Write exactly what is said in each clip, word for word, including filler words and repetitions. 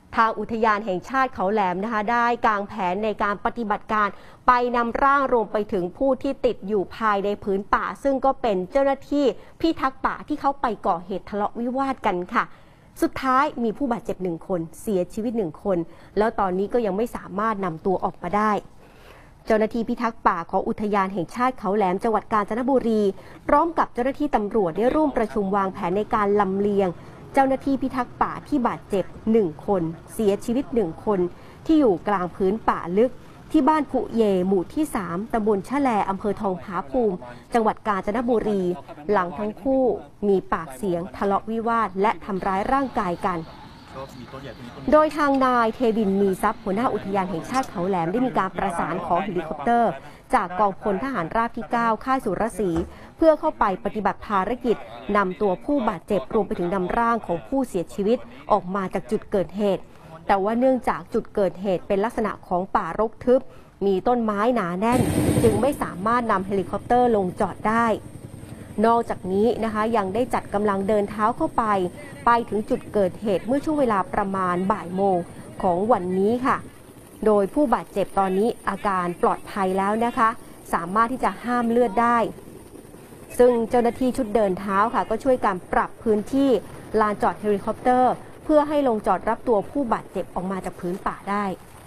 ทางอุทยานแห่งชาติเขาแหลมนะคะได้กางแผนในการปฏิบัติการไปนำร่างรวมไปถึงผู้ที่ติดอยู่ภายในผืนป่าซึ่งก็เป็นเจ้าหน้าที่พิทักษ์ป่าที่เขาไปก่อเหตุทะเลาะวิวาทกันค่ะสุดท้ายมีผู้บาดเจ็บหนึ่งคนเสียชีวิตหนึ่งคนแล้วตอนนี้ก็ยังไม่สามารถนำตัวออกมาได้เจ้าหน้าที่พิทักษ์ป่าของอุทยานแห่งชาติเขาแหลมจังหวัดกาญจนบุรีพร้อมกับเจ้าหน้าที่ตำรวจได้ร่วมประชุมวางแผนในการลำเลียงเจ้าหน้าที่พิทักษ์ป่าที่บาดเจ็บหนึ่งคนเสียชีวิตหนึ่งคนที่อยู่กลางพื้นป่าลึกที่บ้านผุเยหมู่ที่สามตำบลชะแลอำเภอทองผาภูมิจังหวัดกาญจนบุรีหลังทั้งคู่มีปากเสียงทะเลาะวิวาทและทำร้ายร่างกายกันโดยทางนายเทวินมีทรัพย์หัวหน้าอุทยานแห่งชาติเขาแหลมได้มีการประสานขอเฮลิคอปเตอร์จากกองพลทหารราบที่เก้าค่ายสุรศรีเพื่อเข้าไปปฏิบัติภารกิจนำตัวผู้บาดเจ็บรวมไปถึงนำร่างของผู้เสียชีวิตออกมาจากจุดเกิดเหตุแต่ว่าเนื่องจากจุดเกิดเหตุเป็นลักษณะของป่ารกทึบมีต้นไม้หนาแน่นจึงไม่สามารถนำเฮลิคอปเตอร์ลงจอดได้นอกจากนี้นะคะยังได้จัดกำลังเดินเท้าเข้าไปไปถึงจุดเกิดเหตุเมื่อช่วงเวลาประมาณบ่ายโมงของวันนี้ค่ะโดยผู้บาดเจ็บตอนนี้อาการปลอดภัยแล้วนะคะสามารถที่จะห้ามเลือดได้ซึ่งเจ้าหน้าที่ชุดเดินเท้าค่ะก็ช่วยการปรับพื้นที่ลานจอดเฮลิคอปเตอร์เพื่อให้ลงจอดรับตัวผู้บาดเจ็บออกมาจากพื้นป่าได้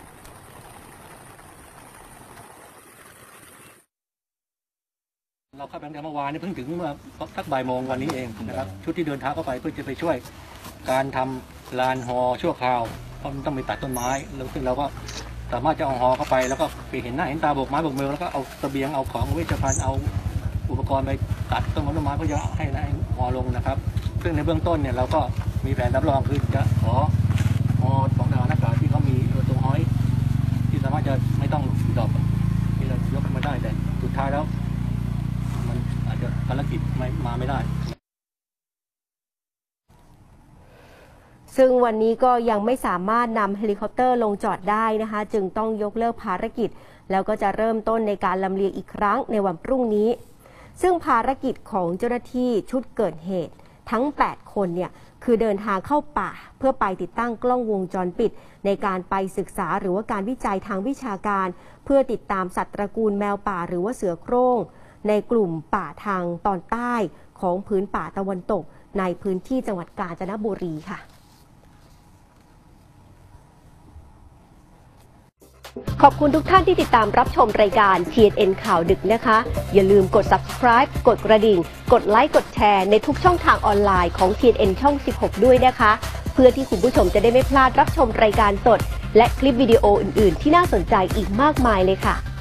เราเข้าไปตั้งแต่เมื่อวานนี้เพิ่งถึงเมื่อสักบ่ายโมงวันนี้เองนะครับชุดที่เดินเท้าเข้าไปเพื่อจะไปช่วยการทำลานฮอชั่วคราวเพราะมันต้องไปตัดต้นไม้แล้วซึ่งเราก็สามารถจะเอาฮอเข้าไปแล้วก็ไปเห็นหน้าเห็นตาโบกไม้โบกมือแล้วก็เอาเสบียงเอาของเวชภัณฑ์เอาอุปกรณ์ไปตัดต้นไม้เพื่อจะให้ฮอลงนะครับซึ่งในเบื้องต้นเนี่ยเราก็มีแผนรับรองคือจะขอฮอของทหารอากาศที่เขามีตรงห้อยที่สามารถจะไม่ต้องดรอปที่เรายกขึ้นมาได้แต่สุดท้ายแล้วอาจจะภารกิจไม่มาไม่ได้ซึ่งวันนี้ก็ยังไม่สามารถนำเฮลิคอปเตอร์ลงจอดได้นะคะจึงต้องยกเลิกภารกิจแล้วก็จะเริ่มต้นในการลำเลียงอีกครั้งในวันพรุ่งนี้ซึ่งภารกิจของเจ้าหน้าที่ชุดเกิดเหตุทั้งแปดคนเนี่ยคือเดินทางเข้าป่าเพื่อไปติดตั้งกล้องวงจรปิดในการไปศึกษาหรือว่าการวิจัยทางวิชาการเพื่อติดตามสัตว์ตระกูลแมวป่าหรือว่าเสือโคร่งในกลุ่มป่าทางตอนใต้ของพื้นป่าตะวันตกในพื้นที่จังหวัดกาญจนบุรีค่ะขอบคุณทุกท่านที่ติดตามรับชมรายการ ที เอ็น เอ็น ข่าวดึกนะคะอย่าลืมกด ซับสไครบ์ กดกระดิ่งกดไลค์กดแชร์ในทุกช่องทางออนไลน์ของ ที เอ็น เอ็น ช่องสิบหกด้วยนะคะเพื่อที่คุณผู้ชมจะได้ไม่พลาดรับชมรายการสดและคลิปวิดีโออื่นๆที่น่าสนใจอีกมากมายเลยค่ะ